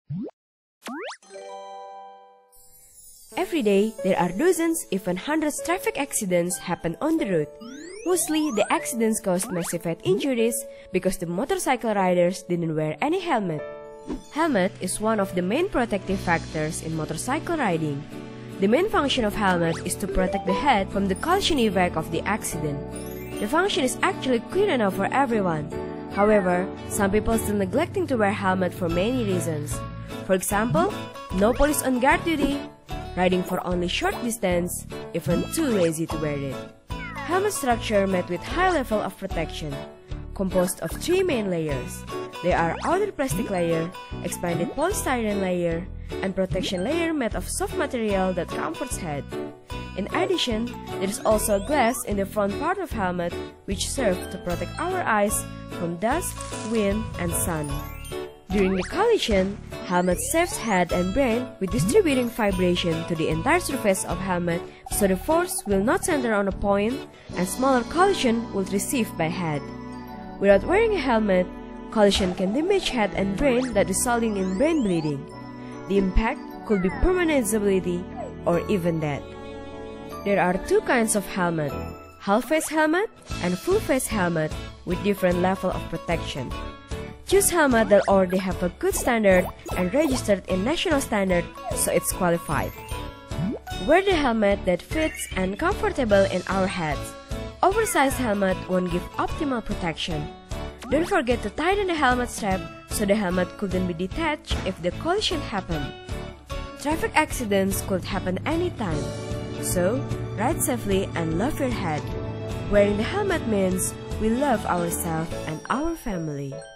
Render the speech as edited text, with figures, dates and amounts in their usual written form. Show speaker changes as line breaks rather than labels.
Every day, there are dozens, even hundreds traffic accidents happen on the road. Mostly, the accidents caused massive head injuries because the motorcycle riders didn't wear any helmet. Helmet is one of the main protective factors in motorcycle riding. The main function of helmet is to protect the head from the collision effect of the accident. The function is actually clear enough for everyone. However, some people still neglecting to wear helmet for many reasons. For example, no police on guard duty, riding for only short distance, even too lazy to wear it. Helmet structure made with high level of protection, composed of three main layers. They are outer plastic layer, expanded polystyrene layer, and protection layer made of soft material that comforts head. In addition, there is also glass in the front part of helmet which serve to protect our eyes from dust, wind, and sun. During the collision, helmet saves head and brain with distributing vibration to the entire surface of helmet so the force will not center on a point and smaller collision will receive by head. Without wearing a helmet, collision can damage head and brain that resulting in brain bleeding. The impact could be permanent disability or even death. There are two kinds of helmet, half-face helmet and full-face helmet with different level of protection. Choose helmet that already have a good standard and registered in national standard so it's qualified. Wear the helmet that fits and comfortable in our heads. Oversized helmet won't give optimal protection. Don't forget to tighten the helmet strap so the helmet couldn't be detached if the collision happened. Traffic accidents could happen anytime, so ride safely and love your head. Wearing the helmet means we love ourselves and our family.